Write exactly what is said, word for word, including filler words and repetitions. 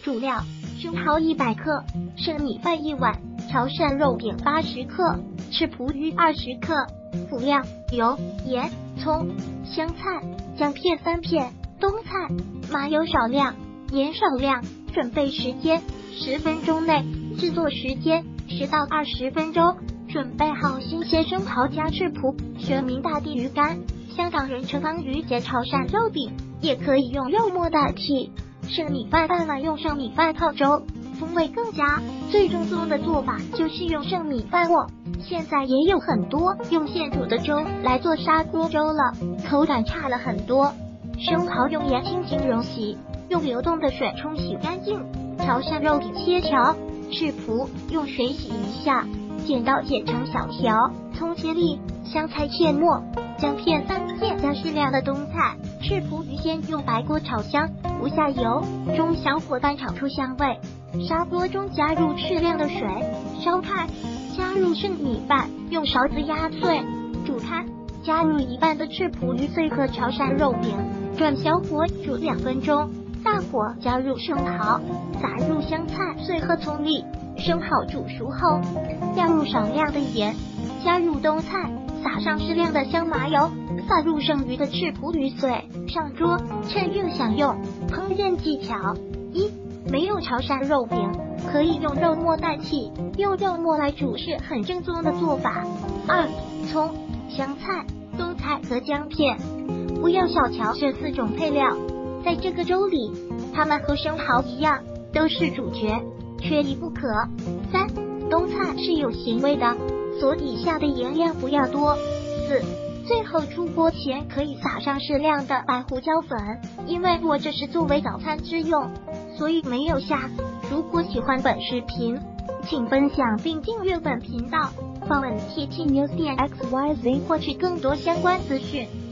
主料：生蚝一百克，生米饭一碗，潮汕肉饼八十克，赤蒲鱼二十克。辅料：油、盐、葱、香菜、姜片三片，冬菜、麻油少量，盐少量。准备时间：十分钟内。制作时间：十到二十分钟。准备好新鲜生蚝加赤蒲，学名大地鱼干，香港人称方鱼节潮汕肉饼，也可以用肉末代替。生米饭半碗，用生米饭泡粥，风味更佳。最正宗的做法就是用生米饭末，现在也有很多用现煮的粥来做砂锅粥了，口感差了很多。生蚝用盐轻轻揉洗，用流动的水冲洗干净。潮汕肉饼切条，赤蒲用水洗一下，剪刀剪成小条，葱切粒，香菜切末，姜片三片，加适量的冬菜。赤蒲鱼先用白锅炒香，不下油，中小火翻炒出香味。砂锅中加入适量的水，烧开，加入生米饭，用勺子压碎，煮开。加入一半的赤蒲鱼碎和潮汕肉饼，转小火煮两分钟。大火加入生蚝，撒入香菜碎和葱粒。生蚝煮熟后，加入少量的盐，加入冬菜，撒上适量的香麻油，撒入剩余的赤蒲鱼碎，上桌，趁热享用。烹饪技巧：一、没有潮汕肉饼，可以用肉末代替，用肉末来煮是很正宗的做法。二、葱、香菜、冬菜和姜片，不要小瞧这四种配料，在这个粥里，它们和生蚝一样，都是主角，缺一不可。三、冬菜是有腥味的，所底下的盐量不要多。四、最后出锅前可以撒上适量的白胡椒粉，因为我这是作为早餐之用，所以没有下。如果喜欢本视频，请分享并订阅本频道，访问 T T News 点 X Y Z 获取更多相关资讯。